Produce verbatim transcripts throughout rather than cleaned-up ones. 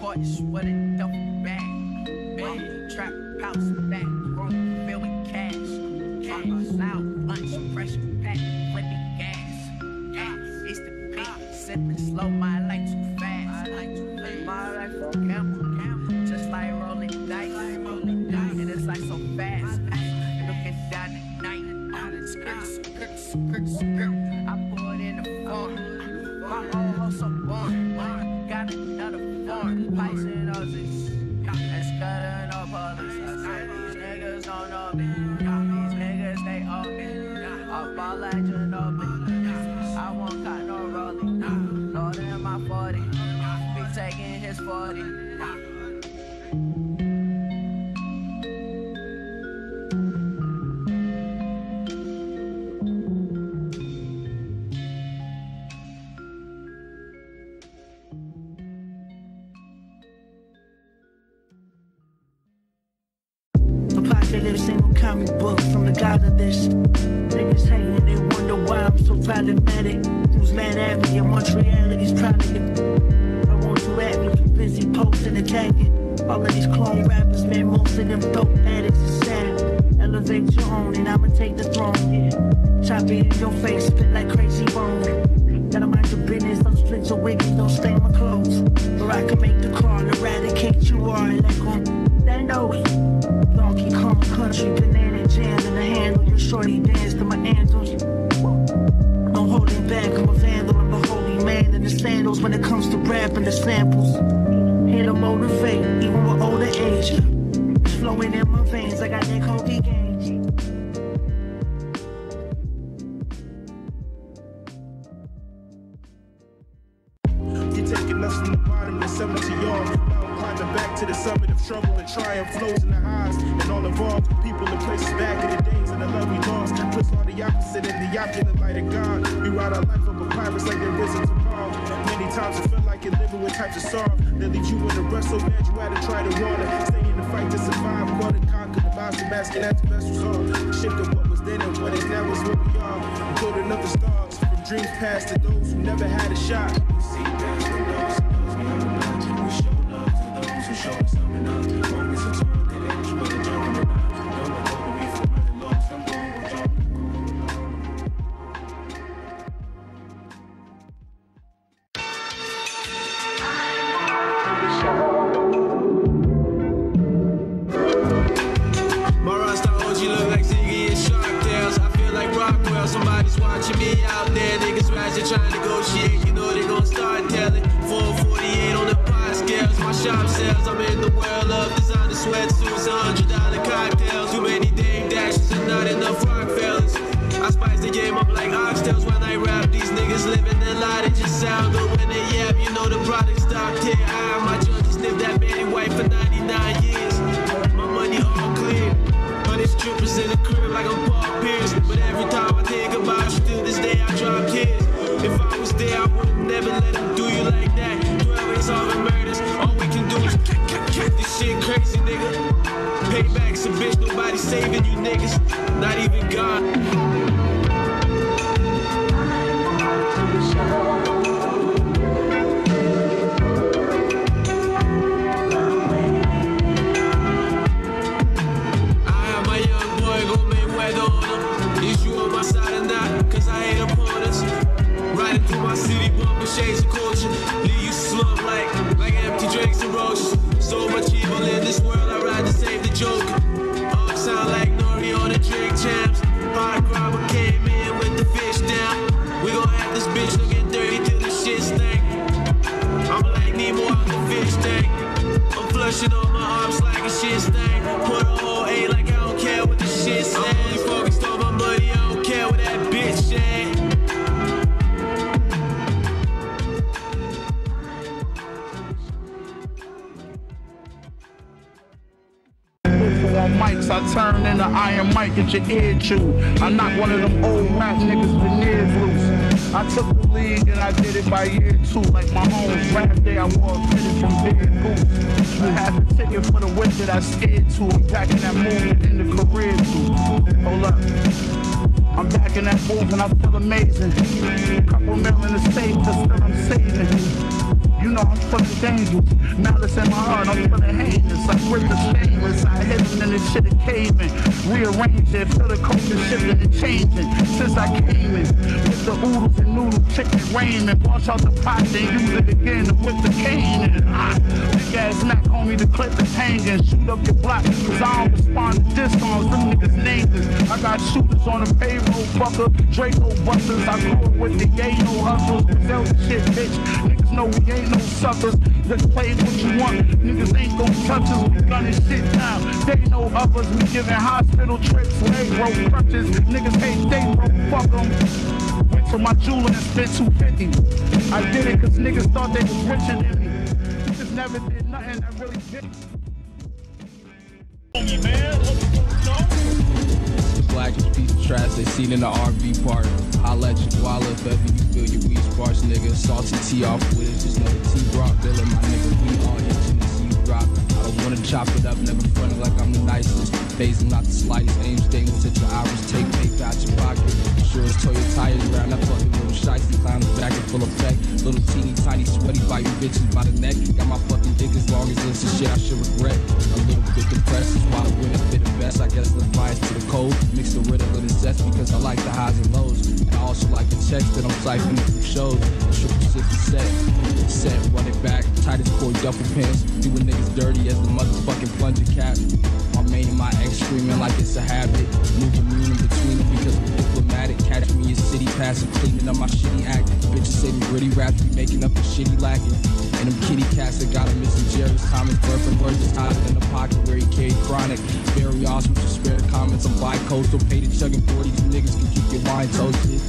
porch with a duffel bag. Bag, trap house, back room filled with cash. Cash, loud, lunch, pressure pack, flipping gas. Gas, it's the beat, sipping slow, my life too fast. My life for gamble, gamble, just like rolling dice, rolling dice, and it's like so fast. Looking down the night, skirt, skirt, skirt, skirt. I poured in the form, my whole house so born. Got another form, pipes and others. That's cutting up others. I said these niggas don't know me. These niggas they owe me. Up all like Ginobili. I won't cut no rolling. Lord in my forty. Be taking his forty. Apocalypse ain't no comic book from the god of this. Niggas hating, they wonder why I'm so problematic. Who's mad at me and want reality's probably I want you at me, too busy posting and tagging. All of these clone rappers, man, most of them dope addicts is sad. Elevate your own and I'ma take the throne, yeah. Chop it in your face, spit like crazy bone. Gotta mind your business, don't split your wigs, don't stain my clothes. Or I can make the call, eradicate you all like on Sandos. Donkey Kong country, banana jams in the handle. Your shorty dance to my anthems. No holding back, I'm a vandal. I'm a holy man in the sandals when it comes to rap and the samples. Here to motivate, even with older age. It's flowing in my veins, I got that Kobe game. You're taking us from the bottom and seven to y'all. Climbing back to the summit of trouble and triumph, flows in the highs and all involved people and places back in the days and the love we lost. Plus all the opposite in the opulent light of God. We ride our life up a pirates like there isn't tomorrow. Many times it felt like you're living with types of sorrow that leave you in the rust so bad you had to try to warn it. Stay in the fight to survive, caught and conquer the monster masking at the best result. Shift of what was then and what is now is what we are. Building up the stars from dreams past to those who never had a shot. See past the those, we show love to those who show us something else. Moments of time, they ain't you wanna jump in the night. Don't let go, we feel running lost, I'm going with you. Somebody's watching me out there, niggas ratchet trying to negotiate. You know they gon' start telling. four forty-eight on the pot scales. My shop sells. I'm in the world of designer sweatsuits, one hundred dollar cocktails. Too many dame dashes and not enough Rockefellers. I spice the game up like oxtails when I rap. These niggas living their lie, they just sound good when they yap. You know the product stopped here. I my junkie sniff that Betty White for ninety-nine years. My money all clear. Hundred strippers in the crib like I'm Paul Pierce. But every time I think about you, till this day I drop tears. If I was there, I would've never let them do you like that. twelve ain't solving murders. All we can do is this shit crazy, nigga. Payback's a bitch, nobody saving you niggas. Not even God. Through my city, bumping shades of culture. Leave you slump like, like empty drinks and roaches. So much evil in this world, I'd rather save the Joker. All sound like Nori on the drink champs. Hard robber came in with the fish down. We gon' have this bitch looking dirty till the shit stank. I'm like Nemo out the fish tank. I'm flushing on my arms like a shit stank. Put a whole A like I don't care what the shit says. I'm only focused on my money, I don't care what that bitch said. On mics, I turn into Iron Mike at your ear chew. I'm not one of them old rap niggas veneers loose. I took the league and I did it by year two. Like my home's draft day, I wore a fitted from Big Boots. I had the ticket for the whip that I scared to. I'm back in that movement in the career too. Hold up. I'm back in that move and I feel amazing. Couple mil in the safe, but still I'm saving. You know know I'm fucking dangerous. Now that's in my heart, I'm feeling heinous. I grip the stainless, I hit him and this shit is caving. Rearrange it, feel the culture shifting and changing. Since I came in, with the oodles and noodle chicken ramen. Wash out the pot, then use it again to whip the cane in. Ah, big ass Mac, homie, the clip is hanging. Shoot up your block, cause I don't respond to discounts. Them niggas nameless. I got shooters on the payroll, fucker. Draco busters, I grew up with the yayo hustles. Brazil shit, bitch. Niggas know we ain't no suckers. Just play what you want. Niggas ain't gon' touch us. We gunning shit down. They know others. We giving hospital trips. Leg rope crutches. Niggas hate they broke. Fuck them. Went to my jeweler and spent two fifty. I did it cause niggas thought they was richer than me. Just never did nothing that really did. Blackest piece of trash they seen in the R V park. Holla at your guala if ever you feel your weed sparks, nigga. Salty tea off with it, just know the tea brought feeling my nigga. We all itching to see you drop. I don't wanna chop it up, never frontin' like I'm the nicest. Phasing not the slightest, aim statements at your hours. Take paper out your pocket. Sure as Toyo tires around that fucking little shiesty clown the back in full effect. Little teeny tiny sweaty biting bitches by the neck. Got my fucking dick as long as this is shit I should regret. A little bit depressed is why I win a bit of best. I guess the bias to the cold. Mix the riddle with the zest because I like the highs and lows. And I also like the checks that I'm siphoning from shows. The triple sixty set. Set, run it back. Tightest cord duffel pants. Doing niggas dirty as the motherfucking plunger cap. My main and my ex screaming like it's a habit. Moving immune in between them because I'm diplomatic. Catch me in city passing, cleaning up my shitty act. Bitches say me gritty raps be making up the shitty lacking. And them kitty cats that got him missing Jerry's Thomas Burford words is hotter than the pocket where he carried chronic. Very awesome to spare the comments. I'm bi-coastal, paid to chugging forty. You niggas can keep your mind toasted.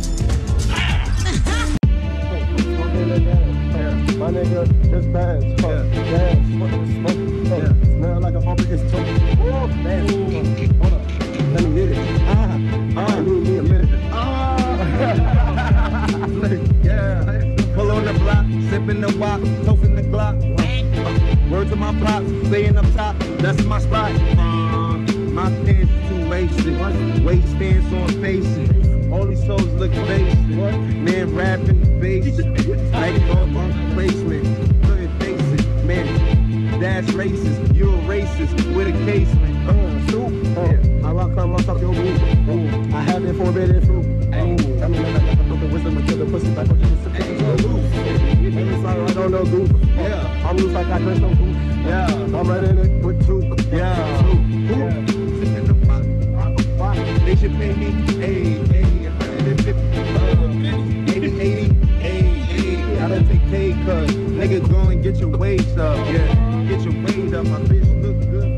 My nigga, just bad. Yeah. Yeah. Smoke, smoke, yeah. Smell like a bumper is toast. Oh, man. Hold up. Let me hit it. Ah, ah, need me a minute. Ah. Yeah. Pull on the block, sipping the wop, toasting the Glock. Word to my pops, staying up top. That's my spot. Uh, my pants too wasted. Waistbands on faces. All these souls look basic. Man rapping the bass. Like on my placement. Couldn't face it. Man, that's racist. You a racist with a casement. Uh, soup. Uh, yeah. I rock on my fuck your group. Uh, I have it forbidden fruit. I mean, I got the broken wisdom until the pussy back on the hey, sorry, I don't know goof. Yeah. I'm loose like I dress no goof. Yeah. I'm right in it with two. Yeah. Two. Yeah. Sitting in the pot. They should pay me. Hey, hey, one hundred fifty. Uh, maybe eighty. Hey, hey. I don't take pay cuz niggas go and get your waist up. Yeah. Get your weight up. My bitch look good.